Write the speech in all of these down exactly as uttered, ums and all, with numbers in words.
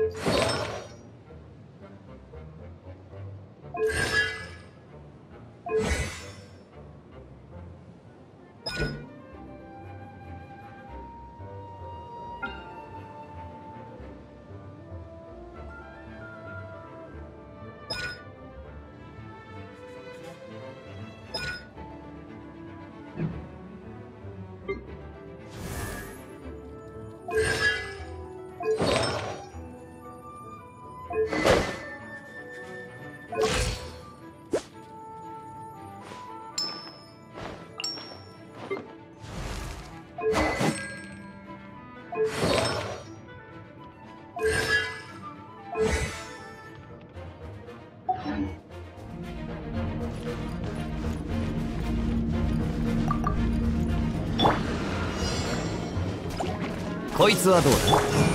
こいつはどうだ。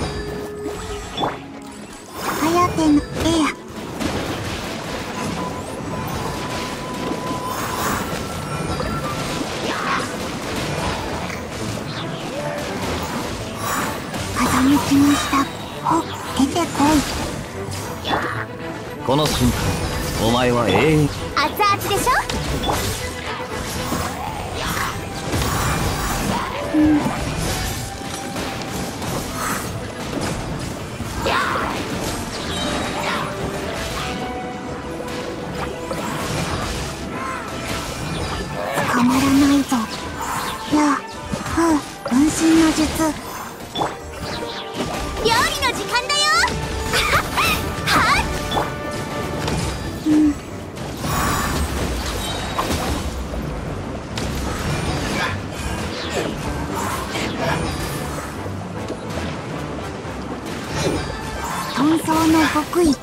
はやての絵や。風向きにしたほ出てこい。 この瞬間お前は永遠。 熱々でしょ。うん捕まらないぞ。やあ、ふう、分身の術。料理の時間だよ。はっ。うん。遁走の極意。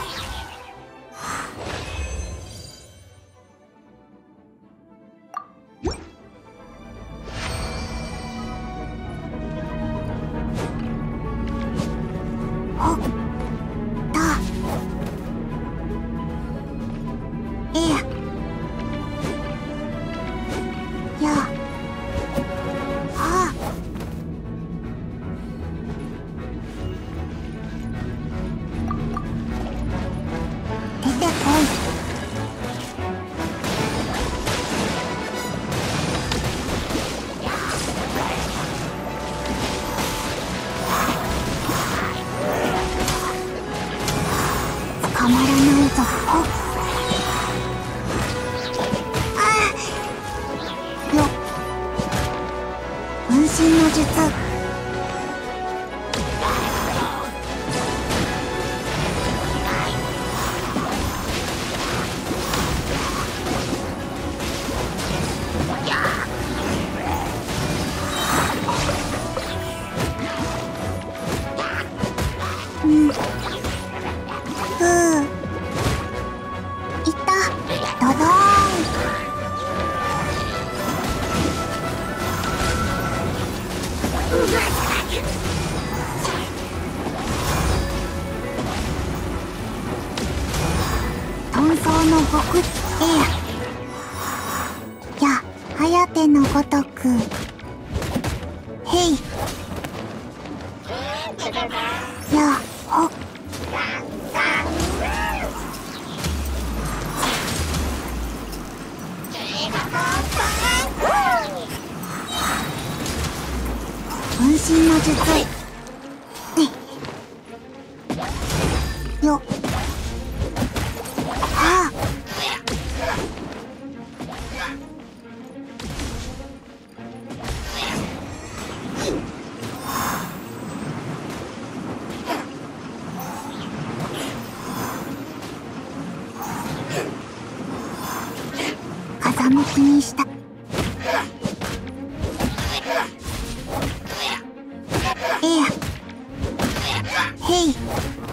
捕まらないぞ。ああよっ。分身の術。うん。ふう。いた。ドドーン。遁走の極意や。や、はやてのごとく。へい。や、ほ。分身の術。よっ。はあ。風向きにした。えや。へい。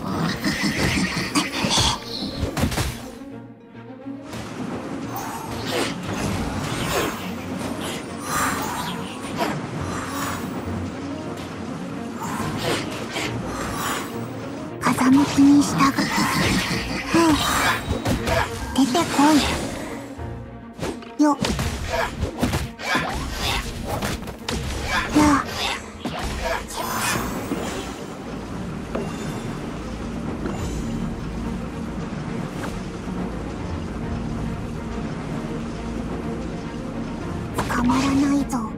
風向きに従う。ふう。出てこい。よっ。やあ。 捕まらないぞ。